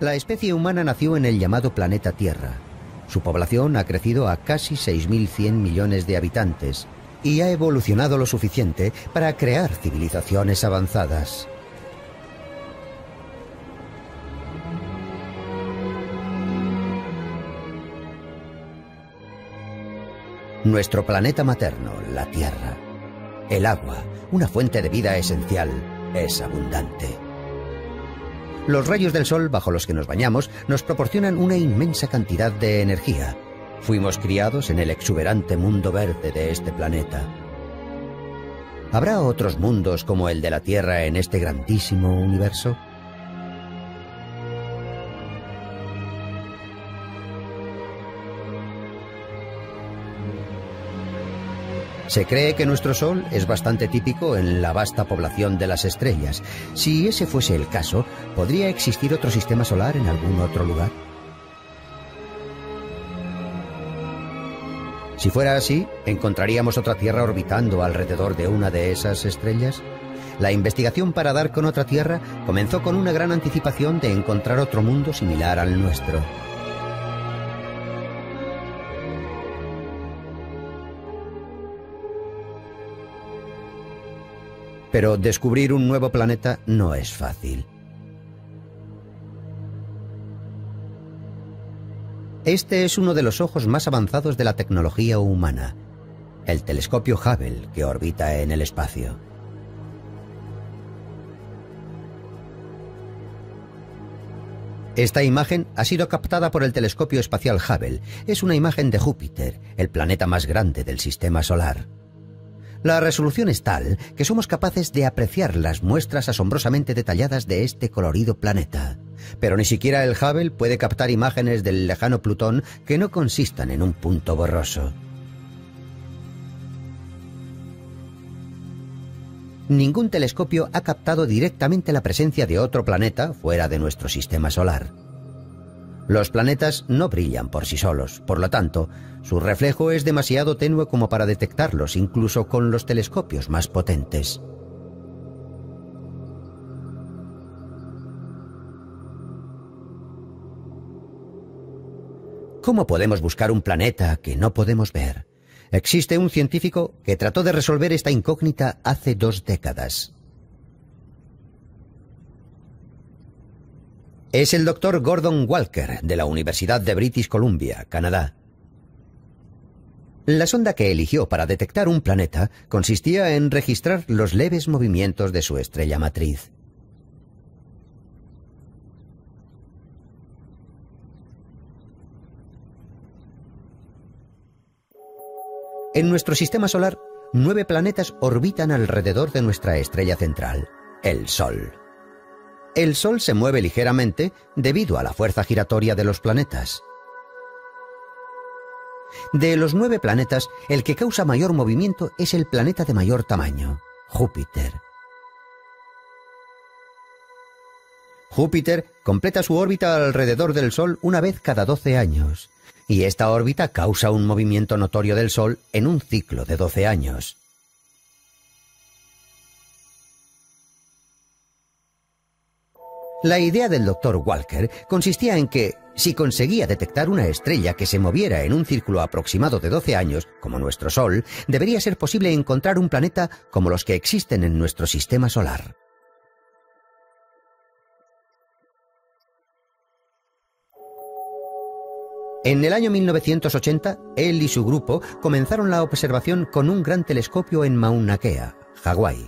La especie humana nació en el llamado planeta Tierra. Su población ha crecido a casi 6.100 millones de habitantes y ha evolucionado lo suficiente para crear civilizaciones avanzadas. Nuestro planeta materno, la Tierra. El agua, una fuente de vida esencial, es abundante. Los rayos del sol bajo los que nos bañamos nos proporcionan una inmensa cantidad de energía. Fuimos criados en el exuberante mundo verde de este planeta. ¿Habrá otros mundos como el de la Tierra en este grandísimo universo? Se cree que nuestro Sol es bastante típico en la vasta población de las estrellas. Si ese fuese el caso, ¿podría existir otro sistema solar en algún otro lugar? Si fuera así, ¿encontraríamos otra Tierra orbitando alrededor de una de esas estrellas? La investigación para dar con otra Tierra comenzó con una gran anticipación de encontrar otro mundo similar al nuestro. Pero descubrir un nuevo planeta no es fácil. Este es uno de los ojos más avanzados de la tecnología humana, el telescopio Hubble, que orbita en el espacio. Esta imagen ha sido captada por el telescopio espacial Hubble. Es una imagen de Júpiter, el planeta más grande del sistema solar. La resolución es tal que somos capaces de apreciar las muestras asombrosamente detalladas de este colorido planeta. Pero ni siquiera el Hubble puede captar imágenes del lejano Plutón que no consistan en un punto borroso. Ningún telescopio ha captado directamente la presencia de otro planeta fuera de nuestro sistema solar. Los planetas no brillan por sí solos, por lo tanto, su reflejo es demasiado tenue como para detectarlos, incluso con los telescopios más potentes. ¿Cómo podemos buscar un planeta que no podemos ver? Existe un científico que trató de resolver esta incógnita hace 2 décadas. Es el Dr. Gordon Walker, de la Universidad de British Columbia, Canadá. La sonda que eligió para detectar un planeta consistía en registrar los leves movimientos de su estrella matriz. En nuestro sistema solar, 9 planetas orbitan alrededor de nuestra estrella central, el Sol. El Sol se mueve ligeramente debido a la fuerza giratoria de los planetas. De los 9 planetas, el que causa mayor movimiento es el planeta de mayor tamaño, Júpiter. Júpiter completa su órbita alrededor del Sol una vez cada 12 años, y esta órbita causa un movimiento notorio del Sol en un ciclo de 12 años. La idea del Dr. Walker consistía en que, si conseguía detectar una estrella que se moviera en un círculo aproximado de 12 años, como nuestro Sol, debería ser posible encontrar un planeta como los que existen en nuestro sistema solar. En el año 1980, él y su grupo comenzaron la observación con un gran telescopio en Mauna Kea, Hawái.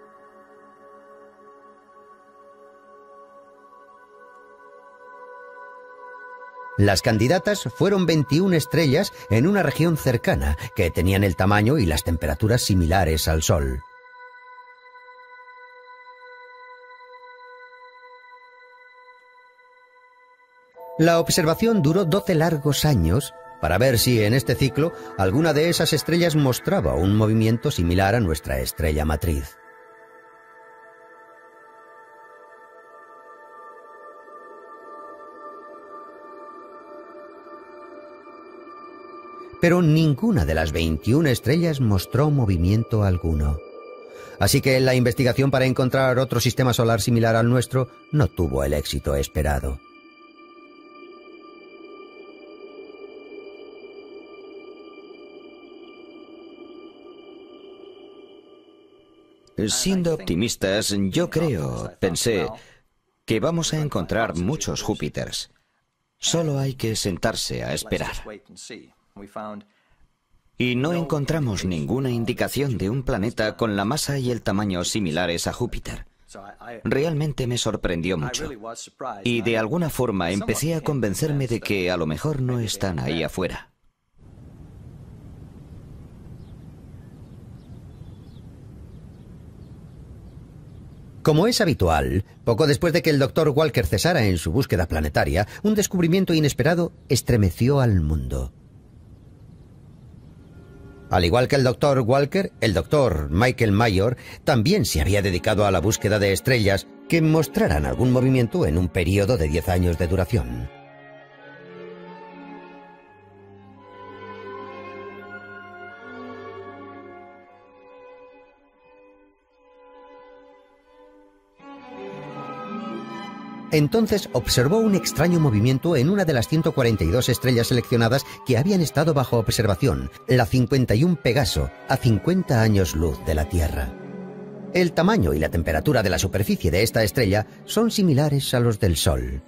Las candidatas fueron 21 estrellas en una región cercana que tenían el tamaño y las temperaturas similares al Sol. La observación duró 12 largos años para ver si en este ciclo alguna de esas estrellas mostraba un movimiento similar a nuestra estrella matriz. Pero ninguna de las 21 estrellas mostró movimiento alguno. Así que la investigación para encontrar otro sistema solar similar al nuestro no tuvo el éxito esperado. Siendo optimistas, pensé que vamos a encontrar muchos Júpiters. Solo hay que sentarse a esperar. Y no encontramos ninguna indicación de un planeta con la masa y el tamaño similares a Júpiter. Realmente me sorprendió mucho. Y de alguna forma empecé a convencerme de que a lo mejor no están ahí afuera. Como es habitual, poco después de que el Dr. Walker cesara en su búsqueda planetaria, un descubrimiento inesperado estremeció al mundo. Al igual que el Dr. Walker, el Dr. Michael Major también se había dedicado a la búsqueda de estrellas que mostraran algún movimiento en un periodo de 10 años de duración. Entonces observó un extraño movimiento en una de las 142 estrellas seleccionadas que habían estado bajo observación, la 51 Pegaso, a 50 años luz de la Tierra. El tamaño y la temperatura de la superficie de esta estrella son similares a los del Sol.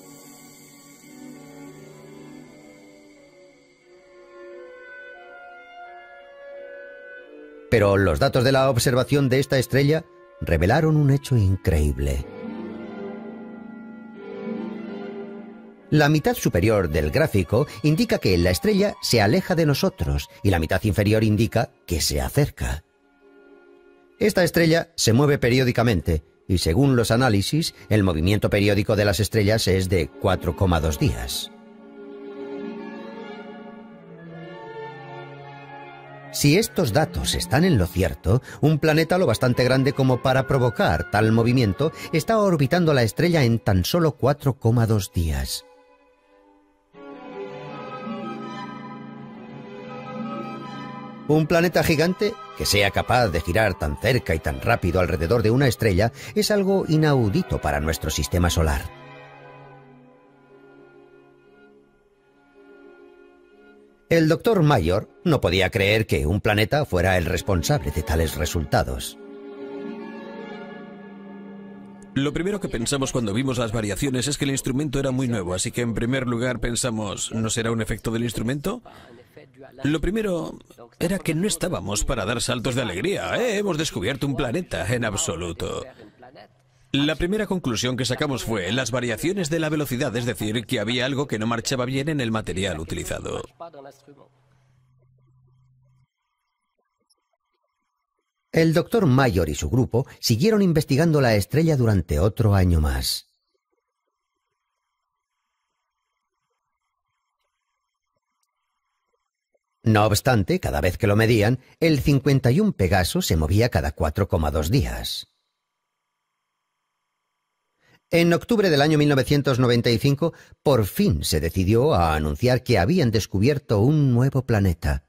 Pero los datos de la observación de esta estrella revelaron un hecho increíble. La mitad superior del gráfico indica que la estrella se aleja de nosotros y la mitad inferior indica que se acerca. Esta estrella se mueve periódicamente y, según los análisis, el movimiento periódico de las estrellas es de 4,2 días. Si estos datos están en lo cierto, un planeta lo bastante grande como para provocar tal movimiento está orbitando la estrella en tan solo 4,2 días. Un planeta gigante que sea capaz de girar tan cerca y tan rápido alrededor de una estrella es algo inaudito para nuestro sistema solar. El Dr. Major no podía creer que un planeta fuera el responsable de tales resultados. Lo primero que pensamos cuando vimos las variaciones es que el instrumento era muy nuevo, así que en primer lugar pensamos, ¿no será un efecto del instrumento? Lo primero era que no estábamos para dar saltos de alegría. Hemos descubierto un planeta, en absoluto. La primera conclusión que sacamos fue las variaciones de la velocidad, es decir, que había algo que no marchaba bien en el material utilizado. El Dr. Major y su grupo siguieron investigando la estrella durante otro año más. No obstante, cada vez que lo medían, el 51 Pegaso se movía cada 4,2 días. En octubre del año 1995, por fin se decidió a anunciar que habían descubierto un nuevo planeta.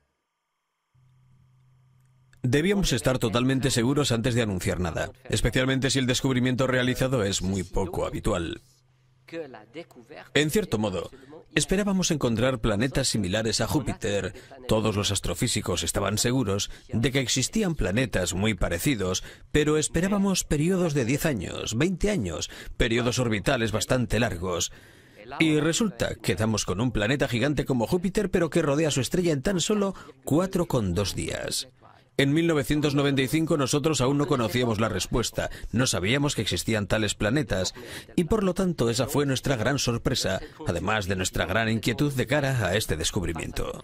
Debíamos estar totalmente seguros antes de anunciar nada, especialmente si el descubrimiento realizado es muy poco habitual. En cierto modo, esperábamos encontrar planetas similares a Júpiter. Todos los astrofísicos estaban seguros de que existían planetas muy parecidos, pero esperábamos periodos de 10 años, 20 años, periodos orbitales bastante largos. Y resulta que damos con un planeta gigante como Júpiter, pero que rodea su estrella en tan solo 4,2 días. En 1995 nosotros aún no conocíamos la respuesta, no sabíamos que existían tales planetas, y por lo tanto esa fue nuestra gran sorpresa, además de nuestra gran inquietud de cara a este descubrimiento.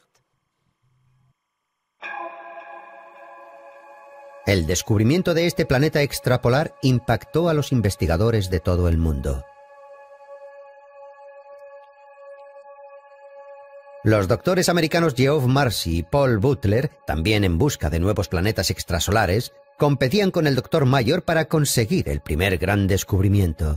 El descubrimiento de este planeta extrapolar impactó a los investigadores de todo el mundo. Los doctores americanos Geoff Marcy y Paul Butler, también en busca de nuevos planetas extrasolares, competían con el Dr. Major para conseguir el primer gran descubrimiento.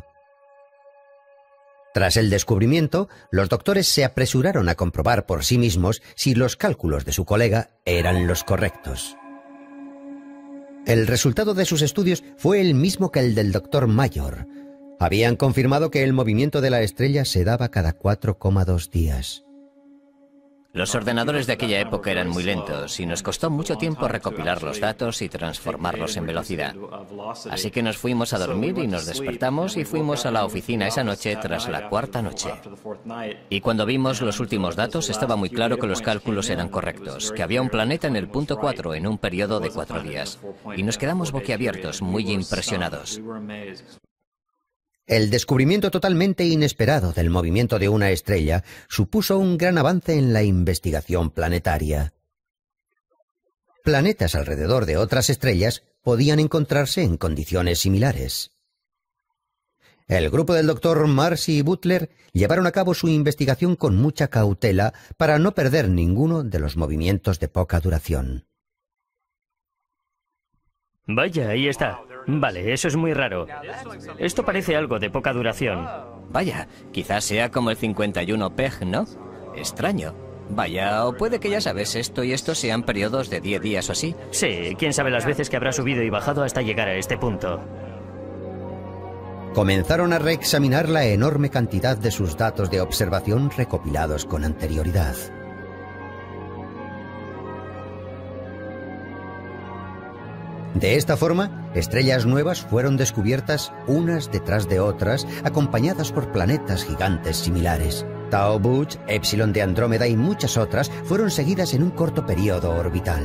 Tras el descubrimiento, los doctores se apresuraron a comprobar por sí mismos si los cálculos de su colega eran los correctos. El resultado de sus estudios fue el mismo que el del Dr. Major. Habían confirmado que el movimiento de la estrella se daba cada 4,2 días. Los ordenadores de aquella época eran muy lentos y nos costó mucho tiempo recopilar los datos y transformarlos en velocidad. Así que nos fuimos a dormir y nos despertamos y fuimos a la oficina esa noche tras la cuarta noche. Y cuando vimos los últimos datos estaba muy claro que los cálculos eran correctos, que había un planeta en el punto 4 en un periodo de 4 días. Y nos quedamos boquiabiertos, muy impresionados. El descubrimiento totalmente inesperado del movimiento de una estrella supuso un gran avance en la investigación planetaria. Planetas alrededor de otras estrellas podían encontrarse en condiciones similares. El grupo del Dr. Marcy y Butler llevaron a cabo su investigación con mucha cautela para no perder ninguno de los movimientos de poca duración. Vaya, ahí está. Vale, eso es muy raro. Esto parece algo de poca duración. Vaya, quizás sea como el 51 PEG, ¿no? Extraño. Vaya, o puede que ya sabes, esto y esto sean periodos de 10 días o así. Sí, quién sabe las veces que habrá subido y bajado hasta llegar a este punto. Comenzaron a reexaminar la enorme cantidad de sus datos de observación recopilados con anterioridad. De esta forma, estrellas nuevas fueron descubiertas unas detrás de otras, acompañadas por planetas gigantes similares. Tau Butch, Epsilon de Andrómeda y muchas otras fueron seguidas en un corto periodo orbital.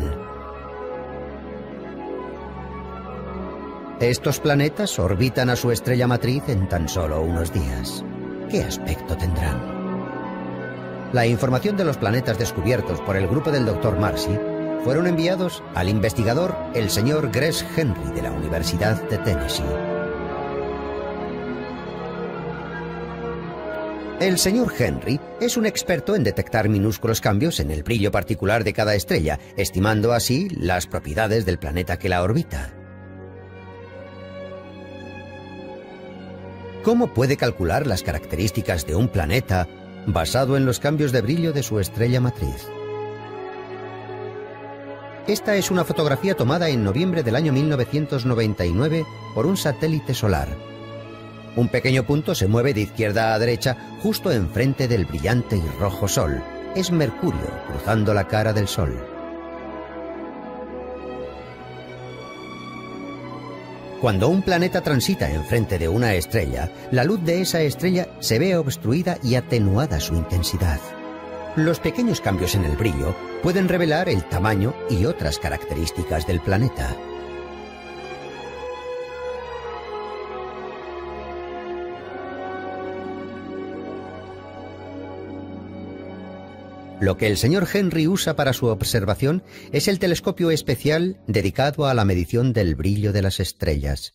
Estos planetas orbitan a su estrella matriz en tan solo unos días. ¿Qué aspecto tendrán? La información de los planetas descubiertos por el grupo del Dr. Marcy fueron enviados al investigador el señor Gress Henry de la Universidad de Tennessee. El señor Henry es un experto en detectar minúsculos cambios en el brillo particular de cada estrella, estimando así las propiedades del planeta que la orbita. ¿Cómo puede calcular las características de un planeta basado en los cambios de brillo de su estrella matriz? Esta es una fotografía tomada en noviembre del año 1999 por un satélite solar. Un pequeño punto se mueve de izquierda a derecha justo enfrente del brillante y rojo Sol. Es Mercurio cruzando la cara del Sol. Cuando un planeta transita enfrente de una estrella, la luz de esa estrella se ve obstruida y atenuada su intensidad. Los pequeños cambios en el brillo pueden revelar el tamaño y otras características del planeta. Lo que el señor Henry usa para su observación es el telescopio especial dedicado a la medición del brillo de las estrellas.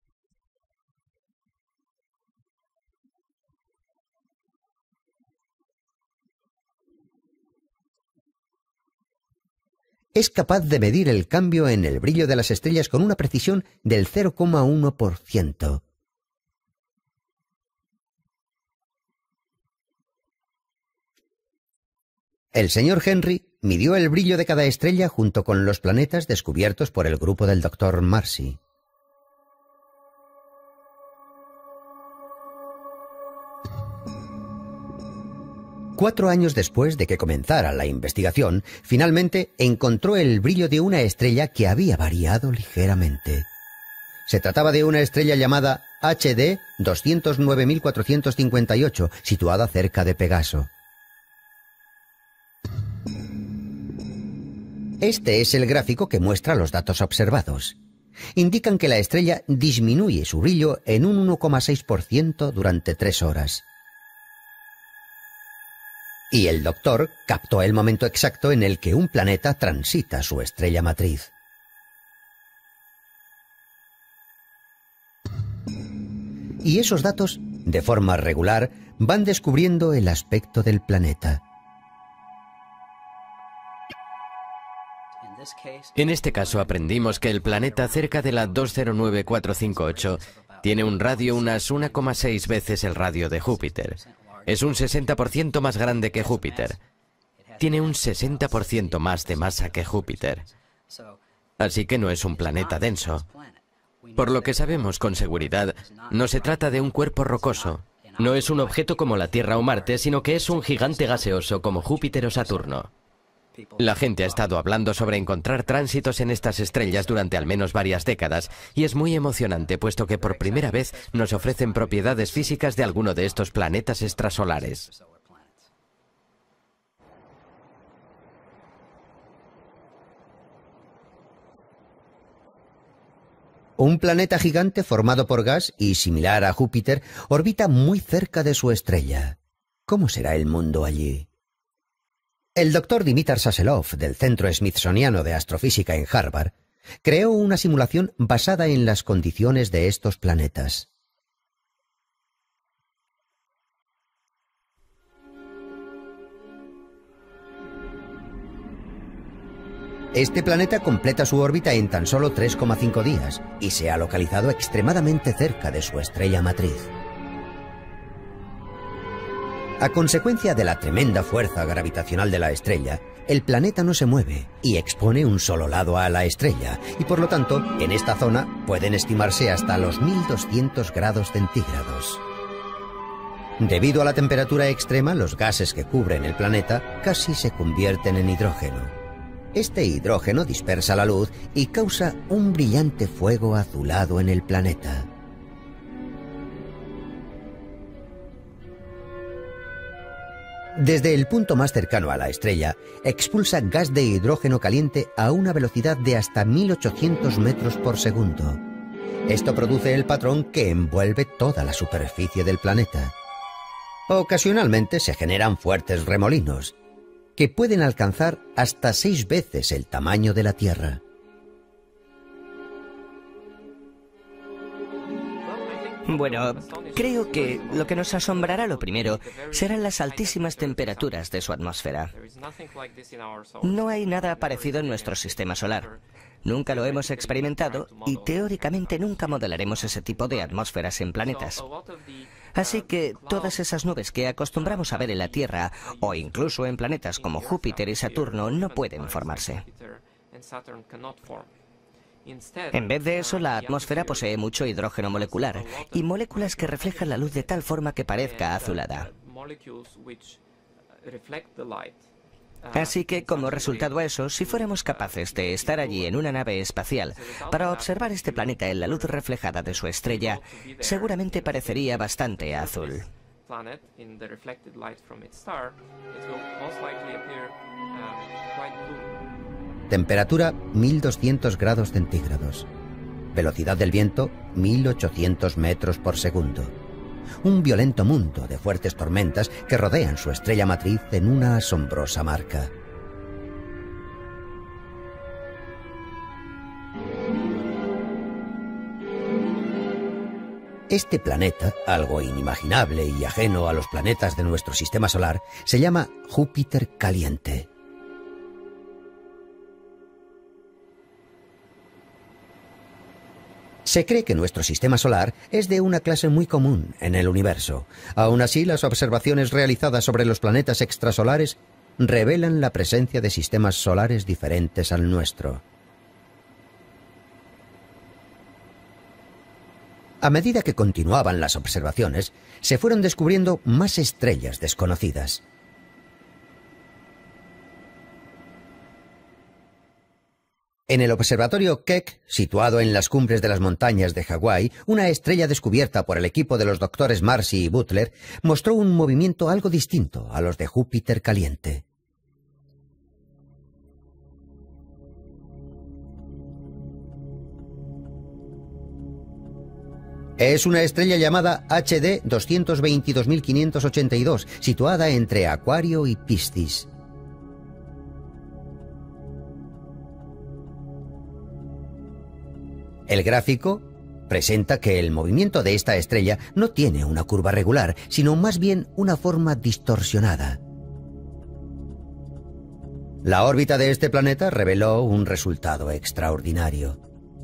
Es capaz de medir el cambio en el brillo de las estrellas con una precisión del 0,1%. El señor Henry midió el brillo de cada estrella junto con los planetas descubiertos por el grupo del Dr. Marcy. Cuatro años después de que comenzara la investigación, finalmente encontró el brillo de una estrella que había variado ligeramente. Se trataba de una estrella llamada HD 209.458, situada cerca de Pegaso. Este es el gráfico que muestra los datos observados. Indican que la estrella disminuye su brillo en un 1,6% durante 3 horas. Y el doctor captó el momento exacto en el que un planeta transita su estrella matriz. Y esos datos, de forma regular, van descubriendo el aspecto del planeta. En este caso aprendimos que el planeta cerca de la 209458 tiene un radio unas 1,6 veces el radio de Júpiter. Es un 60% más grande que Júpiter. Tiene un 60% más de masa que Júpiter. Así que no es un planeta denso. Por lo que sabemos con seguridad, no se trata de un cuerpo rocoso. No es un objeto como la Tierra o Marte, sino que es un gigante gaseoso como Júpiter o Saturno. La gente ha estado hablando sobre encontrar tránsitos en estas estrellas durante al menos varias décadas, y es muy emocionante puesto que por primera vez nos ofrecen propiedades físicas de alguno de estos planetas extrasolares. Un planeta gigante formado por gas y similar a Júpiter orbita muy cerca de su estrella. ¿Cómo será el mundo allí? El doctor Dimitar Saselov, del Centro Smithsoniano de Astrofísica en Harvard, creó una simulación basada en las condiciones de estos planetas. Este planeta completa su órbita en tan solo 3,5 días y se ha localizado extremadamente cerca de su estrella matriz. A consecuencia de la tremenda fuerza gravitacional de la estrella, el planeta no se mueve y expone un solo lado a la estrella, y por lo tanto, en esta zona pueden estimarse hasta los 1200 grados centígrados. Debido a la temperatura extrema, los gases que cubren el planeta casi se convierten en hidrógeno. Este hidrógeno dispersa la luz y causa un brillante fuego azulado en el planeta. Desde el punto más cercano a la estrella, expulsa gas de hidrógeno caliente a una velocidad de hasta 1800 metros por segundo. Esto produce el patrón que envuelve toda la superficie del planeta. Ocasionalmente se generan fuertes remolinos, que pueden alcanzar hasta 6 veces el tamaño de la Tierra. Bueno, creo que lo que nos asombrará lo primero serán las altísimas temperaturas de su atmósfera. No hay nada parecido en nuestro sistema solar. Nunca lo hemos experimentado y teóricamente nunca modelaremos ese tipo de atmósferas en planetas. Así que todas esas nubes que acostumbramos a ver en la Tierra, o incluso en planetas como Júpiter y Saturno, no pueden formarse. En vez de eso, la atmósfera posee mucho hidrógeno molecular y moléculas que reflejan la luz de tal forma que parezca azulada. Así que, como resultado a eso, si fuéramos capaces de estar allí en una nave espacial para observar este planeta en la luz reflejada de su estrella, seguramente parecería bastante azul. Temperatura 1200 grados centígrados. Velocidad del viento 1800 metros por segundo. Un violento mundo de fuertes tormentas que rodean su estrella matriz en una asombrosa marca. Este planeta, algo inimaginable y ajeno a los planetas de nuestro sistema solar, se llama Júpiter caliente. Se cree que nuestro sistema solar es de una clase muy común en el universo. Aún así, las observaciones realizadas sobre los planetas extrasolares revelan la presencia de sistemas solares diferentes al nuestro. A medida que continuaban las observaciones, se fueron descubriendo más estrellas desconocidas. En el observatorio Keck, situado en las cumbres de las montañas de Hawái, una estrella descubierta por el equipo de los doctores Marcy y Butler mostró un movimiento algo distinto a los de Júpiter caliente. Es una estrella llamada HD 222582, situada entre Acuario y Piscis. El gráfico presenta que el movimiento de esta estrella no tiene una curva regular, sino más bien una forma distorsionada. La órbita de este planeta reveló un resultado extraordinario.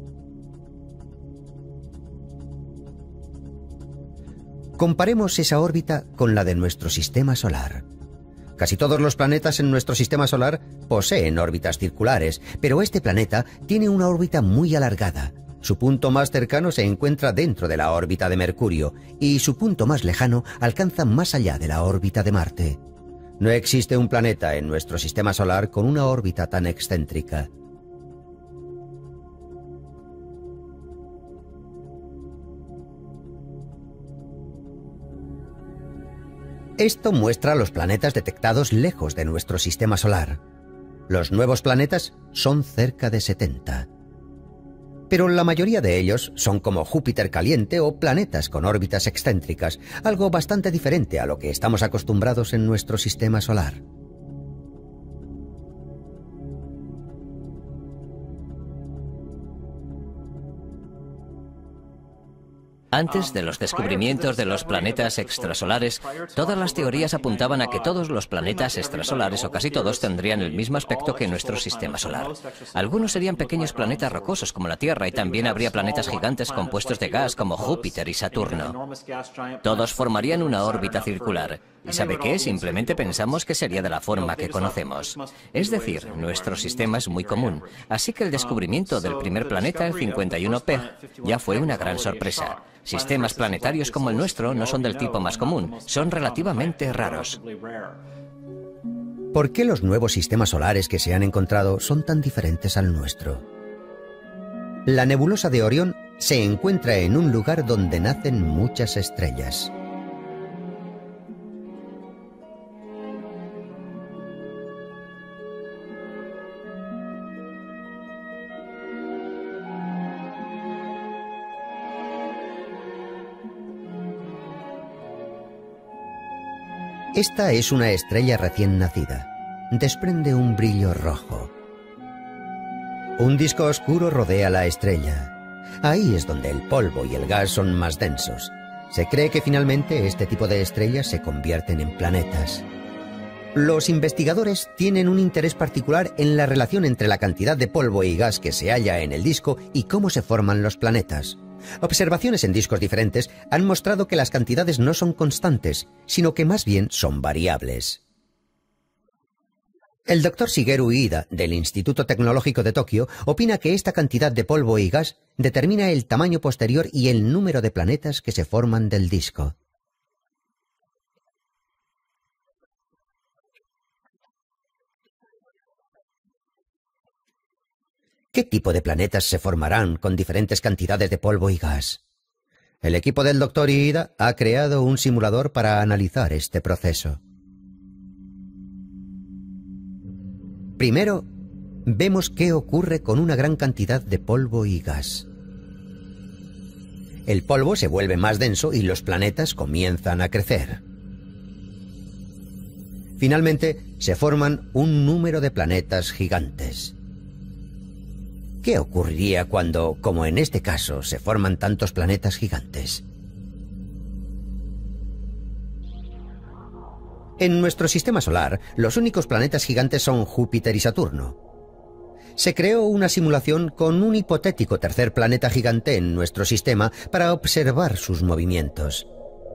Comparemos esa órbita con la de nuestro sistema solar. Casi todos los planetas en nuestro sistema solar poseen órbitas circulares, pero este planeta tiene una órbita muy alargada, Su punto más cercano se encuentra dentro de la órbita de Mercurio y su punto más lejano alcanza más allá de la órbita de Marte. No existe un planeta en nuestro sistema solar con una órbita tan excéntrica. Esto muestra los planetas detectados lejos de nuestro sistema solar. Los nuevos planetas son cerca de 70. Pero la mayoría de ellos son como Júpiter caliente o planetas con órbitas excéntricas, algo bastante diferente a lo que estamos acostumbrados en nuestro sistema solar. Antes de los descubrimientos de los planetas extrasolares, todas las teorías apuntaban a que todos los planetas extrasolares, o casi todos, tendrían el mismo aspecto que nuestro sistema solar. Algunos serían pequeños planetas rocosos como la Tierra, y también habría planetas gigantes compuestos de gas como Júpiter y Saturno. Todos formarían una órbita circular. ¿Y sabe qué? Simplemente pensamos que sería de la forma que conocemos. Es decir, nuestro sistema es muy común, así que el descubrimiento del primer planeta, el 51P, ya fue una gran sorpresa. Sistemas planetarios como el nuestro no son del tipo más común, son relativamente raros. ¿Por qué los nuevos sistemas solares que se han encontrado son tan diferentes al nuestro? La nebulosa de Orión se encuentra en un lugar donde nacen muchas estrellas. Esta es una estrella recién nacida. Desprende un brillo rojo. Un disco oscuro rodea la estrella. Ahí es donde el polvo y el gas son más densos. Se cree que finalmente este tipo de estrellas se convierten en planetas. Los investigadores tienen un interés particular en la relación entre la cantidad de polvo y gas que se halla en el disco y cómo se forman los planetas. Observaciones en discos diferentes han mostrado que las cantidades no son constantes, sino que más bien son variables. El Dr. Shigeru Iida, del Instituto Tecnológico de Tokio, opina que esta cantidad de polvo y gas determina el tamaño posterior y el número de planetas que se forman del disco. ¿Qué tipo de planetas se formarán con diferentes cantidades de polvo y gas? El equipo del Dr. Iida ha creado un simulador para analizar este proceso. Primero, vemos qué ocurre con una gran cantidad de polvo y gas. El polvo se vuelve más denso y los planetas comienzan a crecer. Finalmente, se forman un número de planetas gigantes. ¿Qué ocurriría cuando, como en este caso, se forman tantos planetas gigantes? En nuestro sistema solar, los únicos planetas gigantes son Júpiter y Saturno. Se creó una simulación con un hipotético tercer planeta gigante en nuestro sistema para observar sus movimientos.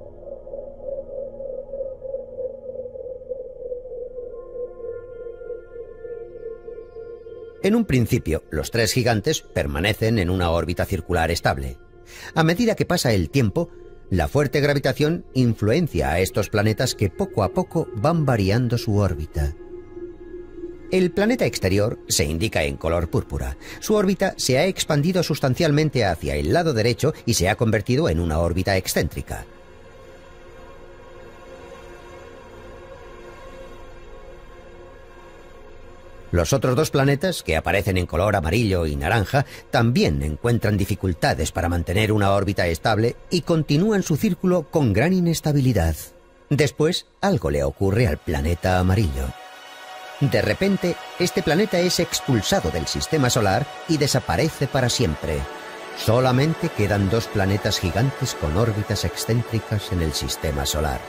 En un principio, los tres gigantes permanecen en una órbita circular estable. A medida que pasa el tiempo, la fuerte gravitación influencia a estos planetas que poco a poco van variando su órbita. El planeta exterior se indica en color púrpura. Su órbita se ha expandido sustancialmente hacia el lado derecho y se ha convertido en una órbita excéntrica. Los otros dos planetas, que aparecen en color amarillo y naranja, también encuentran dificultades para mantener una órbita estable y continúan su círculo con gran inestabilidad. Después, algo le ocurre al planeta amarillo. De repente, este planeta es expulsado del sistema solar y desaparece para siempre. Solamente quedan dos planetas gigantes con órbitas excéntricas en el sistema solar.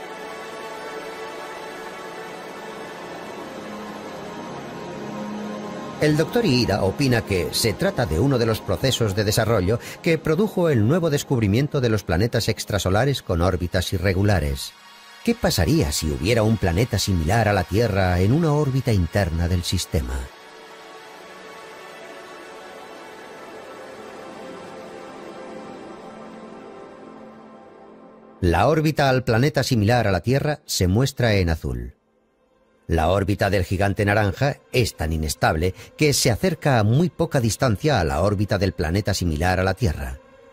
El Dr. Iida opina que se trata de uno de los procesos de desarrollo que produjo el nuevo descubrimiento de los planetas extrasolares con órbitas irregulares. ¿Qué pasaría si hubiera un planeta similar a la Tierra en una órbita interna del sistema? La órbita al planeta similar a la Tierra se muestra en azul. La órbita del gigante naranja es tan inestable que se acerca a muy poca distancia a la órbita del planeta similar a la Tierra.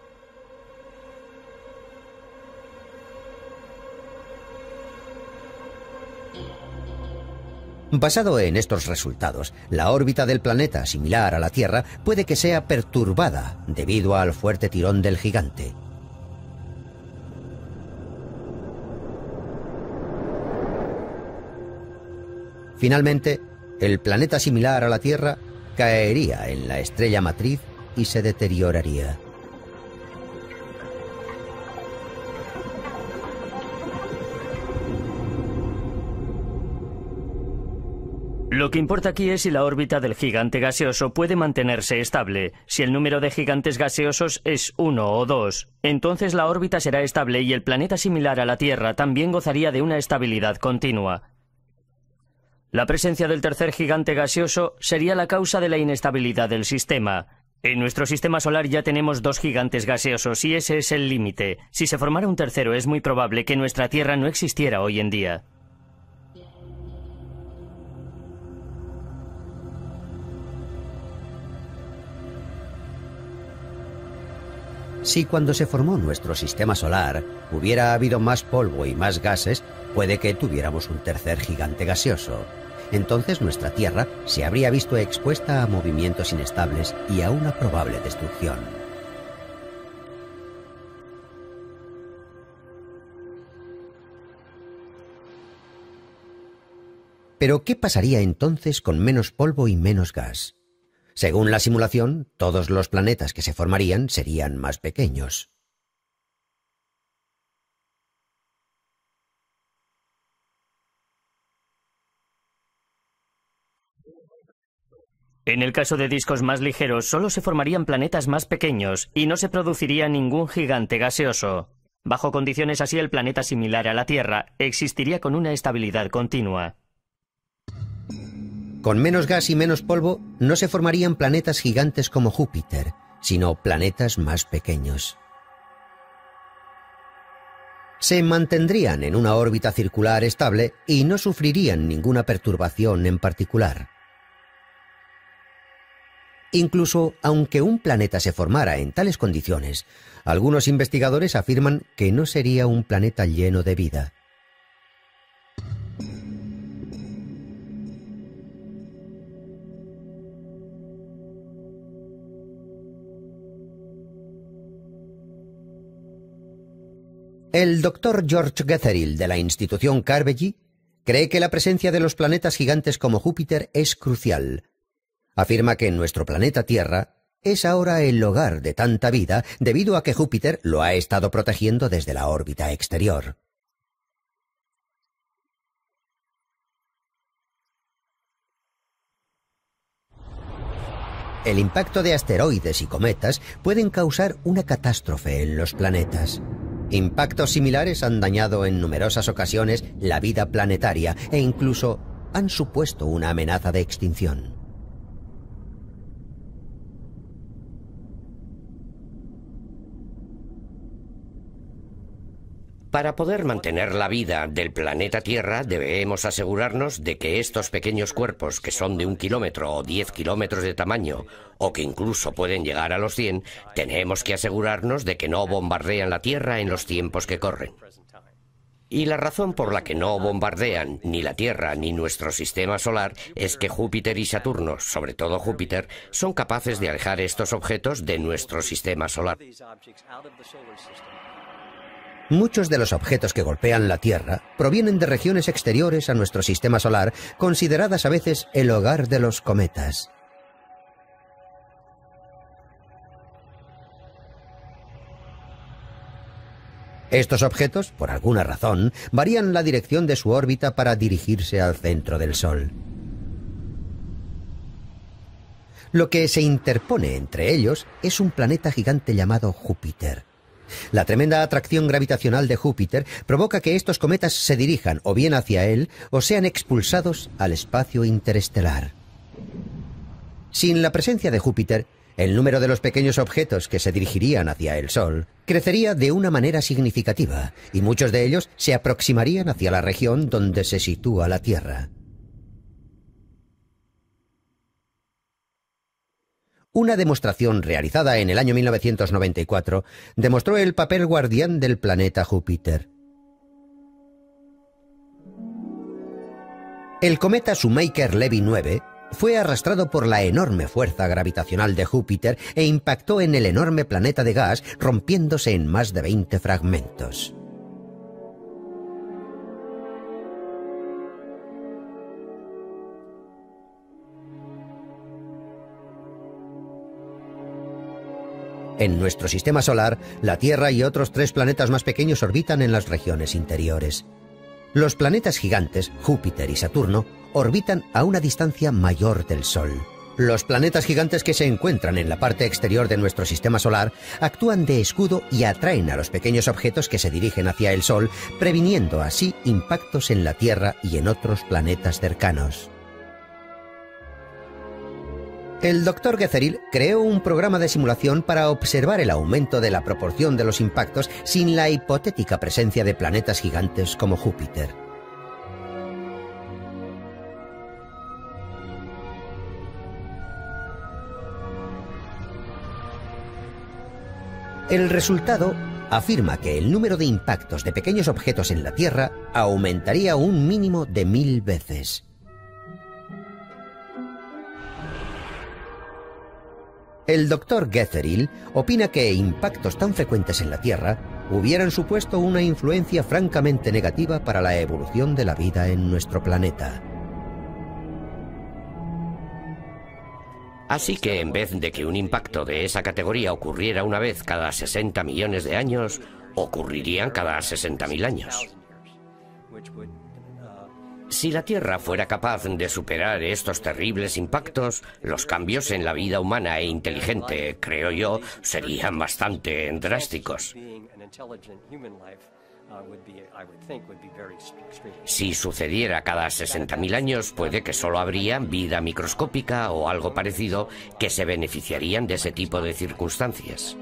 Basado en estos resultados, la órbita del planeta similar a la Tierra puede que sea perturbada debido al fuerte tirón del gigante. Finalmente, el planeta similar a la Tierra caería en la estrella matriz y se deterioraría. Lo que importa aquí es si la órbita del gigante gaseoso puede mantenerse estable. Si el número de gigantes gaseosos es 1 o 2, entonces la órbita será estable y el planeta similar a la Tierra también gozaría de una estabilidad continua. La presencia del tercer gigante gaseoso sería la causa de la inestabilidad del sistema. En nuestro sistema solar ya tenemos 2 gigantes gaseosos y ese es el límite. Si se formara un tercero, es muy probable que nuestra Tierra no existiera hoy en día. Si cuando se formó nuestro sistema solar hubiera habido más polvo y más gases, puede que tuviéramos un tercer gigante gaseoso. Entonces nuestra Tierra se habría visto expuesta a movimientos inestables y a una probable destrucción. Pero ¿qué pasaría entonces con menos polvo y menos gas? Según la simulación, todos los planetas que se formarían serían más pequeños. En el caso de discos más ligeros, solo se formarían planetas más pequeños y no se produciría ningún gigante gaseoso. Bajo condiciones así, el planeta similar a la Tierra existiría con una estabilidad continua. Con menos gas y menos polvo, no se formarían planetas gigantes como Júpiter, sino planetas más pequeños. Se mantendrían en una órbita circular estable y no sufrirían ninguna perturbación en particular. Incluso aunque un planeta se formara en tales condiciones, algunos investigadores afirman que no sería un planeta lleno de vida. El Dr. George Getherill de la institución Carnegie cree que la presencia de los planetas gigantes como Júpiter es crucial. Afirma que nuestro planeta Tierra es ahora el hogar de tanta vida debido a que Júpiter lo ha estado protegiendo desde la órbita exterior. El impacto de asteroides y cometas pueden causar una catástrofe en los planetas. Impactos similares han dañado en numerosas ocasiones la vida planetaria e incluso han supuesto una amenaza de extinción. Para poder mantener la vida del planeta Tierra, debemos asegurarnos de que estos pequeños cuerpos, que son de 1 kilómetro o 10 kilómetros de tamaño, o que incluso pueden llegar a los 100, tenemos que asegurarnos de que no bombardean la Tierra en los tiempos que corren. Y la razón por la que no bombardean ni la Tierra ni nuestro sistema solar es que Júpiter y Saturno, sobre todo Júpiter, son capaces de alejar estos objetos de nuestro sistema solar. Muchos de los objetos que golpean la Tierra provienen de regiones exteriores a nuestro sistema solar, consideradas a veces el hogar de los cometas. Estos objetos, por alguna razón, varían la dirección de su órbita para dirigirse al centro del Sol. Lo que se interpone entre ellos es un planeta gigante llamado Júpiter. La tremenda atracción gravitacional de Júpiter provoca que estos cometas se dirijan o bien hacia él o sean expulsados al espacio interestelar. Sin la presencia de Júpiter, el número de los pequeños objetos que se dirigirían hacia el Sol crecería de una manera significativa, y muchos de ellos se aproximarían hacia la región donde se sitúa la Tierra. Una demostración realizada en el año 1994 demostró el papel guardián del planeta Júpiter. El cometa Shoemaker-Levy 9 fue arrastrado por la enorme fuerza gravitacional de Júpiter e impactó en el enorme planeta de gas, rompiéndose en más de 20 fragmentos. En nuestro sistema solar, la Tierra y otros 3 planetas más pequeños orbitan en las regiones interiores. Los planetas gigantes, Júpiter y Saturno, orbitan a una distancia mayor del Sol. Los planetas gigantes que se encuentran en la parte exterior de nuestro sistema solar actúan de escudo y atraen a los pequeños objetos que se dirigen hacia el Sol, previniendo así impactos en la Tierra y en otros planetas cercanos. El Dr. Getheril creó un programa de simulación para observar el aumento de la proporción de los impactos sin la hipotética presencia de planetas gigantes como Júpiter. El resultado afirma que el número de impactos de pequeños objetos en la Tierra aumentaría un mínimo de 1000 veces. El Dr. Getheril opina que impactos tan frecuentes en la Tierra hubieran supuesto una influencia francamente negativa para la evolución de la vida en nuestro planeta. Así que en vez de que un impacto de esa categoría ocurriera una vez cada 60 millones de años, ocurrirían cada 60.000 años. Si la Tierra fuera capaz de superar estos terribles impactos, los cambios en la vida humana e inteligente, creo yo, serían bastante drásticos. Si sucediera cada 60.000 años, puede que solo habría vida microscópica o algo parecido que se beneficiarían de ese tipo de circunstancias.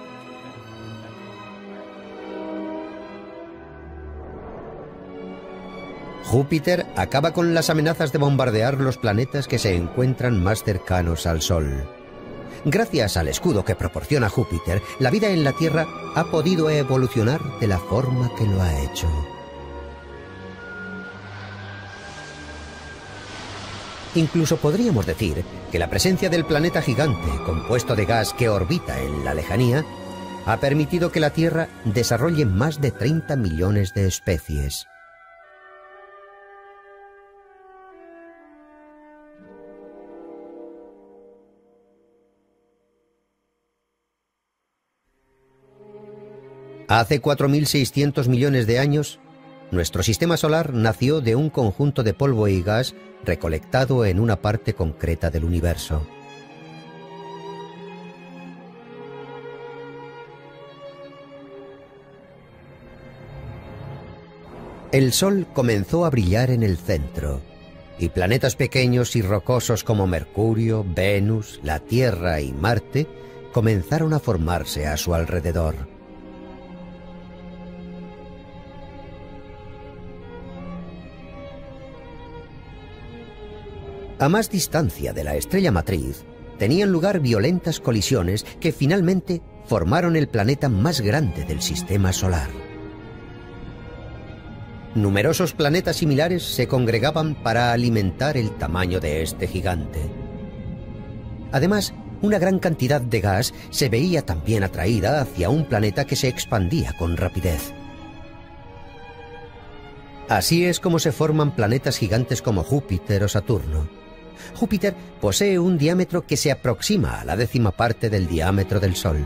Júpiter acaba con las amenazas de bombardear los planetas que se encuentran más cercanos al Sol. Gracias al escudo que proporciona Júpiter, la vida en la Tierra ha podido evolucionar de la forma que lo ha hecho. Incluso podríamos decir que la presencia del planeta gigante, compuesto de gas que orbita en la lejanía, ha permitido que la Tierra desarrolle más de 30 millones de especies. Hace 4.600 millones de años, nuestro sistema solar nació de un conjunto de polvo y gas recolectado en una parte concreta del universo. El Sol comenzó a brillar en el centro, y planetas pequeños y rocosos como Mercurio, Venus, la Tierra y Marte comenzaron a formarse a su alrededor. A más distancia de la estrella matriz, tenían lugar violentas colisiones que finalmente formaron el planeta más grande del sistema solar. Numerosos planetas similares se congregaban para alimentar el tamaño de este gigante. Además, una gran cantidad de gas se veía también atraída hacia un planeta que se expandía con rapidez. Así es como se forman planetas gigantes como Júpiter o Saturno. Júpiter posee un diámetro que se aproxima a la 10ª parte del diámetro del Sol.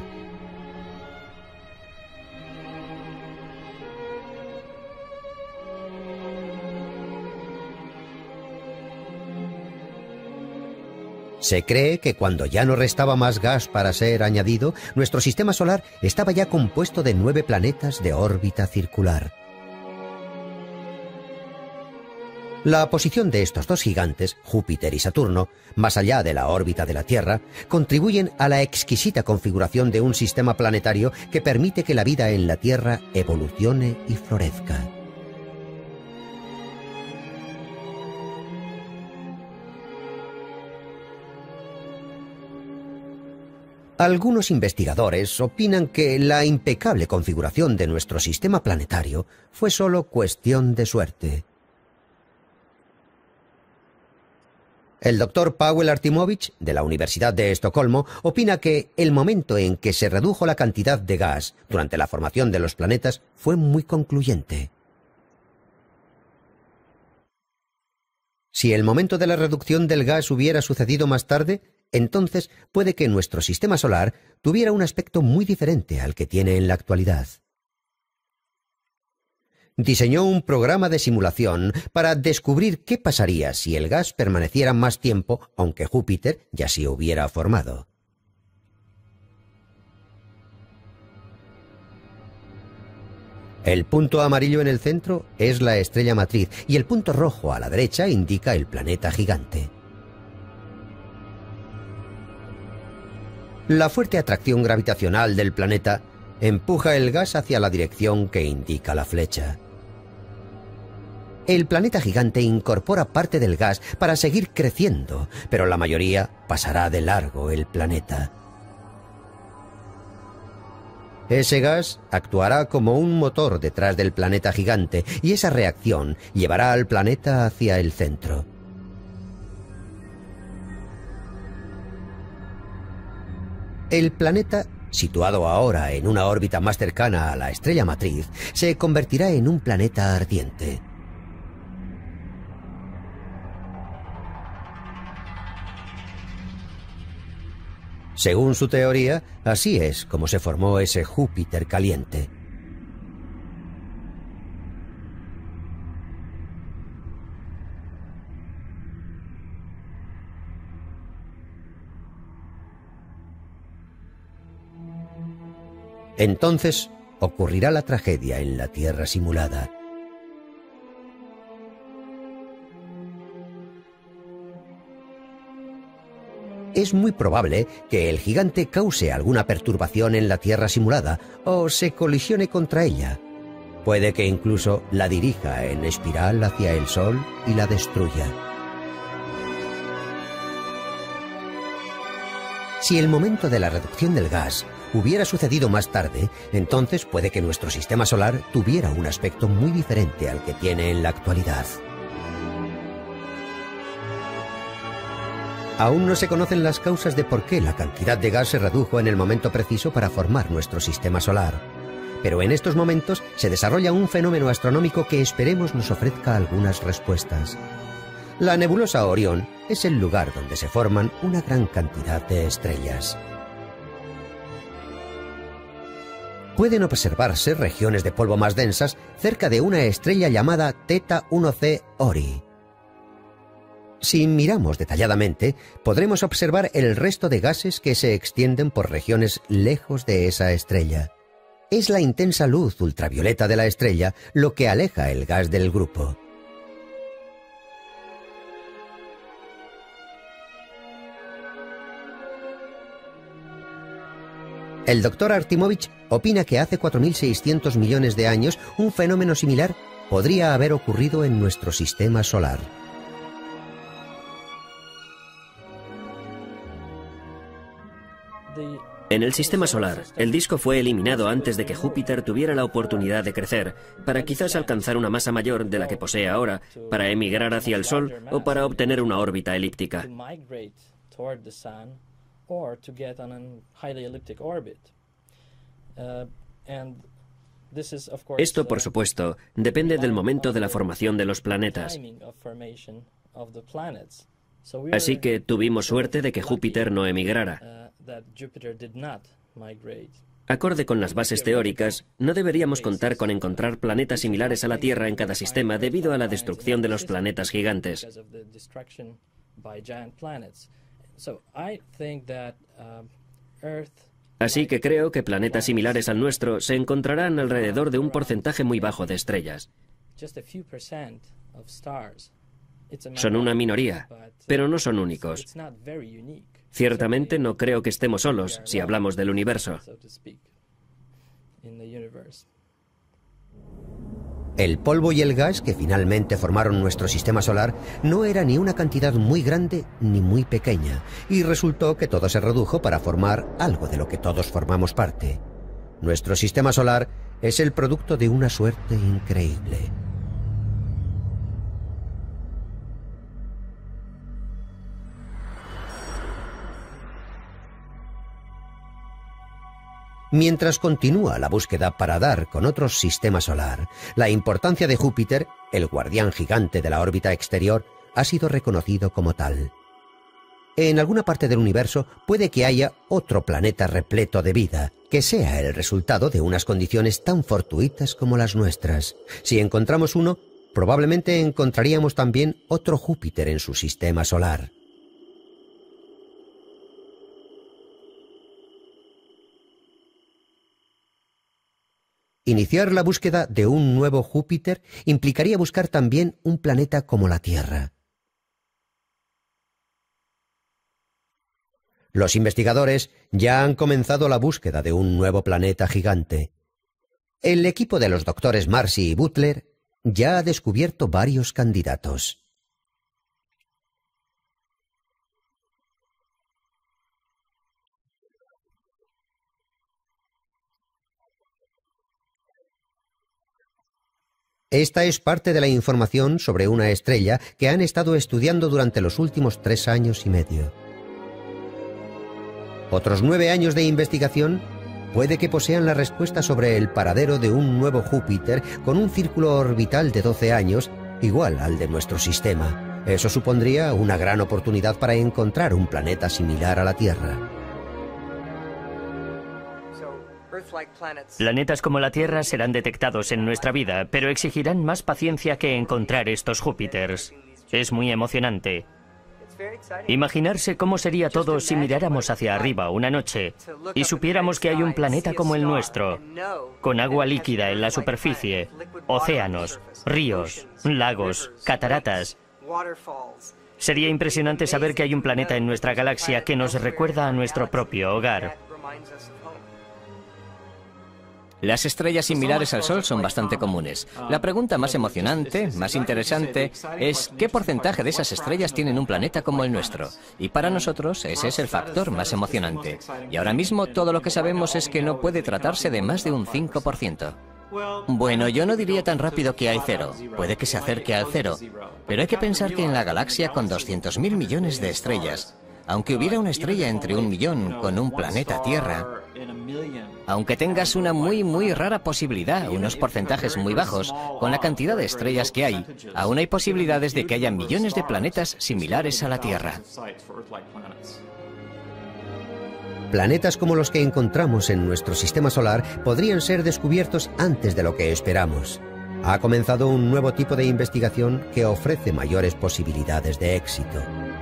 Se cree que cuando ya no restaba más gas para ser añadido, nuestro sistema solar estaba ya compuesto de 9 planetas de órbita circular. La posición de estos dos gigantes, Júpiter y Saturno, más allá de la órbita de la Tierra, contribuyen a la exquisita configuración de un sistema planetario que permite que la vida en la Tierra evolucione y florezca. Algunos investigadores opinan que la impecable configuración de nuestro sistema planetario fue solo cuestión de suerte. El doctor Paweł Artimowicz, de la Universidad de Estocolmo, opina que el momento en que se redujo la cantidad de gas durante la formación de los planetas fue muy concluyente. Si el momento de la reducción del gas hubiera sucedido más tarde, entonces puede que nuestro sistema solar tuviera un aspecto muy diferente al que tiene en la actualidad. Diseñó un programa de simulación para descubrir qué pasaría si el gas permaneciera más tiempo, aunque Júpiter ya se hubiera formado. El punto amarillo en el centro es la estrella matriz y el punto rojo a la derecha indica el planeta gigante. La fuerte atracción gravitacional del planeta empuja el gas hacia la dirección que indica la flecha. El planeta gigante incorpora parte del gas para seguir creciendo, pero la mayoría pasará de largo el planeta. Ese gas actuará como un motor detrás del planeta gigante y esa reacción llevará al planeta hacia el centro. El planeta, situado ahora en una órbita más cercana a la estrella matriz, se convertirá en un planeta ardiente. Según su teoría, así es como se formó ese Júpiter caliente. Entonces ocurrirá la tragedia en la Tierra simulada. Es muy probable que el gigante cause alguna perturbación en la Tierra simulada o se colisione contra ella. Puede que incluso la dirija en espiral hacia el Sol y la destruya. Si el momento de la reducción del gas hubiera sucedido más tarde, entonces puede que nuestro sistema solar tuviera un aspecto muy diferente al que tiene en la actualidad. Aún no se conocen las causas de por qué la cantidad de gas se redujo en el momento preciso para formar nuestro sistema solar. Pero en estos momentos se desarrolla un fenómeno astronómico que esperemos nos ofrezca algunas respuestas. La nebulosa Orión es el lugar donde se forman una gran cantidad de estrellas. Pueden observarse regiones de polvo más densas cerca de una estrella llamada Theta 1c Ori. Si miramos detalladamente, podremos observar el resto de gases que se extienden por regiones lejos de esa estrella. Es la intensa luz ultravioleta de la estrella lo que aleja el gas del grupo. El doctor Artimowicz opina que hace 4.600 millones de años un fenómeno similar podría haber ocurrido en nuestro sistema solar. En el sistema solar, el disco fue eliminado antes de que Júpiter tuviera la oportunidad de crecer, para quizás alcanzar una masa mayor de la que posee ahora, para emigrar hacia el Sol o para obtener una órbita elíptica. Esto, por supuesto, depende del momento de la formación de los planetas. Así que tuvimos suerte de que Júpiter no emigrara. Acorde con las bases teóricas, no deberíamos contar con encontrar planetas similares a la Tierra en cada sistema debido a la destrucción de los planetas gigantes. Así que creo que planetas similares al nuestro se encontrarán alrededor de un porcentaje muy bajo de estrellas. Son una minoría, pero no son únicos. Ciertamente no creo que estemos solos si hablamos del universo. El polvo y el gas que finalmente formaron nuestro sistema solar no era ni una cantidad muy grande ni muy pequeña, y resultó que todo se redujo para formar algo de lo que todos formamos parte. Nuestro sistema solar es el producto de una suerte increíble. Mientras continúa la búsqueda para dar con otro sistema solar, la importancia de Júpiter, el guardián gigante de la órbita exterior, ha sido reconocido como tal. En alguna parte del universo puede que haya otro planeta repleto de vida, que sea el resultado de unas condiciones tan fortuitas como las nuestras. Si encontramos uno, probablemente encontraríamos también otro Júpiter en su sistema solar. Iniciar la búsqueda de un nuevo Júpiter implicaría buscar también un planeta como la Tierra. Los investigadores ya han comenzado la búsqueda de un nuevo planeta gigante. El equipo de los doctores Marcy y Butler ya ha descubierto varios candidatos. Esta es parte de la información sobre una estrella que han estado estudiando durante los últimos 3 años y medio. Otros 9 años de investigación puede que posean la respuesta sobre el paradero de un nuevo Júpiter con un círculo orbital de 12 años, igual al de nuestro sistema. Eso supondría una gran oportunidad para encontrar un planeta similar a la Tierra. Planetas como la Tierra serán detectados en nuestra vida, pero exigirán más paciencia que encontrar estos Júpiters. Es muy emocionante. Imaginarse cómo sería todo si miráramos hacia arriba una noche y supiéramos que hay un planeta como el nuestro, con agua líquida en la superficie, océanos, ríos, lagos, cataratas. Sería impresionante saber que hay un planeta en nuestra galaxia que nos recuerda a nuestro propio hogar. Las estrellas similares al Sol son bastante comunes. La pregunta más emocionante, más interesante, es ¿qué porcentaje de esas estrellas tienen un planeta como el nuestro? Y para nosotros ese es el factor más emocionante. Y ahora mismo todo lo que sabemos es que no puede tratarse de más de un 5%. Bueno, yo no diría tan rápido que hay 0. Puede que se acerque al 0. Pero hay que pensar que en la galaxia con 200.000 millones de estrellas, aunque hubiera una estrella entre 1 millón con un planeta Tierra, aunque tengas una muy rara posibilidad, unos porcentajes muy bajos, con la cantidad de estrellas que hay, aún hay posibilidades de que haya millones de planetas similares a la Tierra. Planetas como los que encontramos en nuestro sistema solar podrían ser descubiertos antes de lo que esperamos. Ha comenzado un nuevo tipo de investigación que ofrece mayores posibilidades de éxito.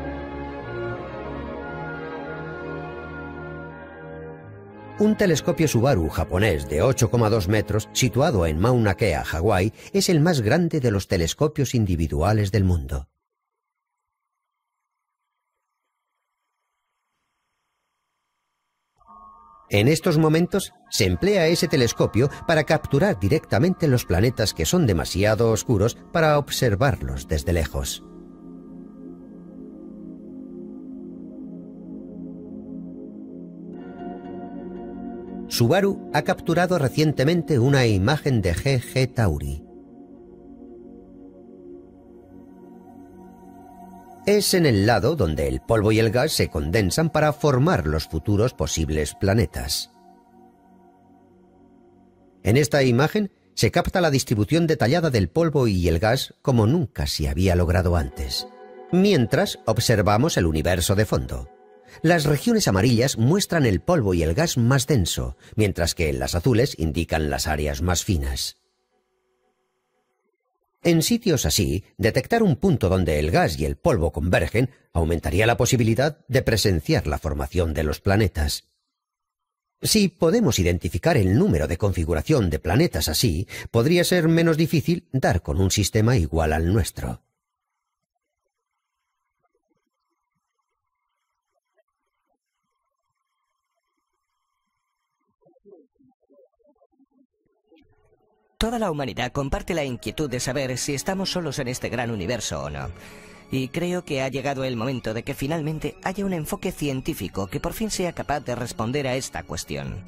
Un telescopio Subaru japonés de 8,2 metros, situado en Mauna Kea, Hawái, es el más grande de los telescopios individuales del mundo. En estos momentos se emplea ese telescopio para capturar directamente los planetas que son demasiado oscuros para observarlos desde lejos. Subaru ha capturado recientemente una imagen de G Tauri. Es en el lado donde el polvo y el gas se condensan para formar los futuros posibles planetas. En esta imagen se capta la distribución detallada del polvo y el gas como nunca se había logrado antes. Mientras observamos el universo de fondo. Las regiones amarillas muestran el polvo y el gas más denso, mientras que las azules indican las áreas más finas. En sitios así, detectar un punto donde el gas y el polvo convergen aumentaría la posibilidad de presenciar la formación de los planetas. Si podemos identificar el número de configuración de planetas así, podría ser menos difícil dar con un sistema igual al nuestro. Toda la humanidad comparte la inquietud de saber si estamos solos en este gran universo o no. Y creo que ha llegado el momento de que finalmente haya un enfoque científico que por fin sea capaz de responder a esta cuestión.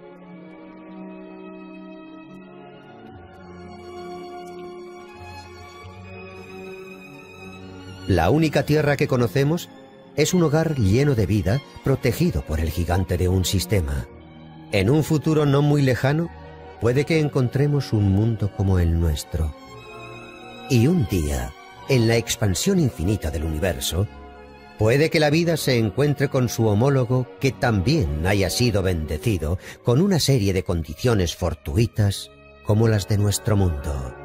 La única Tierra que conocemos es un hogar lleno de vida, protegido por el gigante de un sistema. En un futuro no muy lejano, puede que encontremos un mundo como el nuestro. Y un día, en la expansión infinita del universo, puede que la vida se encuentre con su homólogo que también haya sido bendecido con una serie de condiciones fortuitas como las de nuestro mundo.